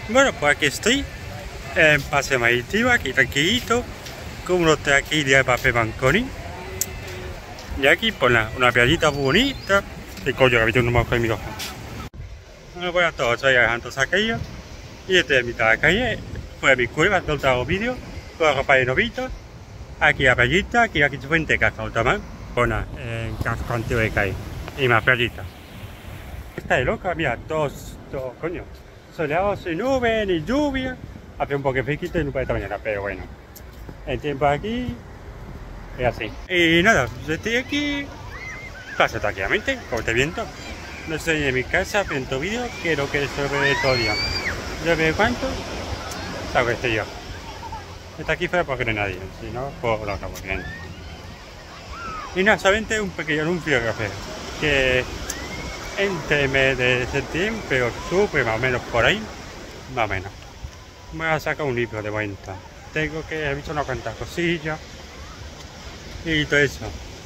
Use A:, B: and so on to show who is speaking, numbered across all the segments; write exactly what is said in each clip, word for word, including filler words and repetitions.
A: Bueno, pues aquí estoy, en Paseo Marítimo, aquí tranquilito, con unos de aquí de papel Manconi. Y aquí, pues nada, una playita muy bonita. ¿Qué coño, que había un número con el micrófono? Bueno, buenas a todos, soy Alejandro Sacaillo. Y este es mitad de la calle, fue a mi cueva, donde hago vídeos, con la ropa de novitos. Aquí la playita, aquí aquí se puente casco automán. Pues nada, en casco antiguo de calle. Y más playita. Está de loca, mira, todos, todos, coño. Soleado, sin nube, ni lluvia. Hace un poco de fresquito y no puede esta mañana, pero bueno. El tiempo aquí es así. Y nada, estoy aquí, paso tranquilamente, como te viento. No estoy en mi casa, viendo vídeos, quiero que se ve todo el día. Yo veo cuánto, salgo este yo. Está aquí fuera porque no hay nadie, si no, pues lo acabo viendo. Y nada, solamente un pequeño anuncio de café, que entre el mes de septiembre, octubre, más o menos por ahí, más o menos. Me voy a sacar un libro de vuelta. Tengo que, he visto unas cuantas cosillas y todo eso.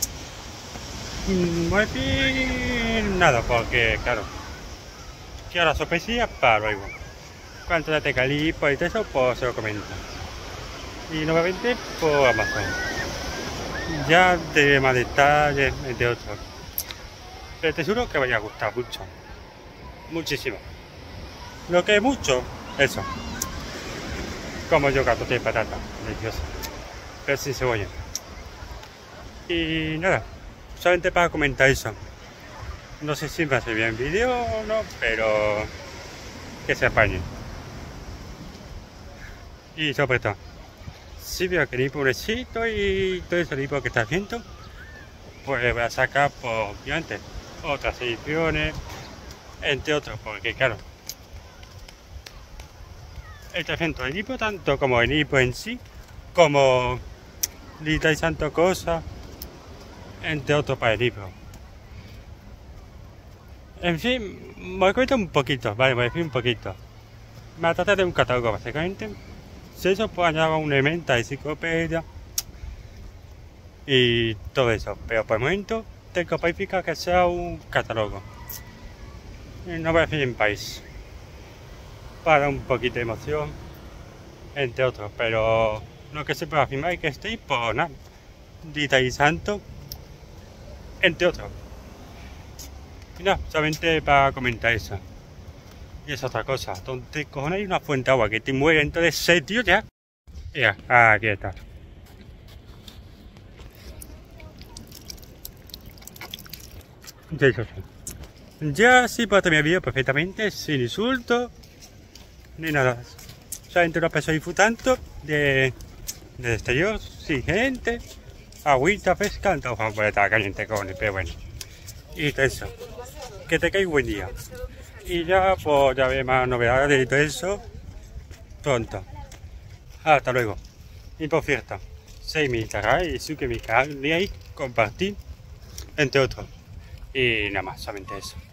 A: Muy bien, nada, porque claro, quiero la sorpresilla para luego. Cuando ya tenga el libro y todo eso, pues se lo comento. Y nuevamente por Amazon. Ya de más detalles, entre otros. Pero te juro que vaya a gustar mucho. Muchísimo. Lo que es mucho, eso. Como yo gato de patata, delicioso. Pero sin cebolla. Y nada, solamente para comentar eso. No sé si me hace bien el vídeo o no, pero que se apañen. Y sobre todo, si veo que limpio un éxito y todo eso limpio que está haciendo, pues voy a sacar, pues, obviamente, otras ediciones, entre otros, porque claro, el tratamiento del lipo, tanto como el lipo en sí, como digitalizando cosas, entre otros para el lipo. En fin, voy a comentar un poquito, vale, voy a decir un poquito. Me va a tratar de un catálogo básicamente. Si eso, pues añado un elemento de enciclopedia y todo eso, pero por el momento tengo planificado que sea un catálogo. Y no voy a decir en país, para un poquito de emoción, entre otros, pero lo que se puede afirmar es que estoy por nada, digitalizando, entre otros. Y nada, solamente para comentar eso. Y es otra cosa, donde cojones hay una fuente de agua que te muere dentro de ese tío ya. Ya, aquí está. Ya sí puedo terminar el vídeo perfectamente, sin insultos, ni nada. Solamente una persona disfrutando de, del exterior, sin gente, agüita fresca, entonces vamos a poner esta caliente con el pero bueno. Y todo eso. Que te caiga un buen día. Y ya, pues ya ve más novedades y todo eso pronto. Hasta luego. Y por cierto, seguid mi Instagram y suscribir mi canal, y ahí compartir, entre otros. Y nada más, solamente eso.